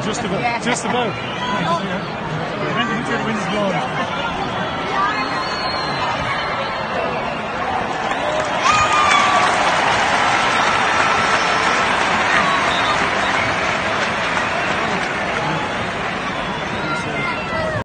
Just about. Just about. Which way the wind is blowing?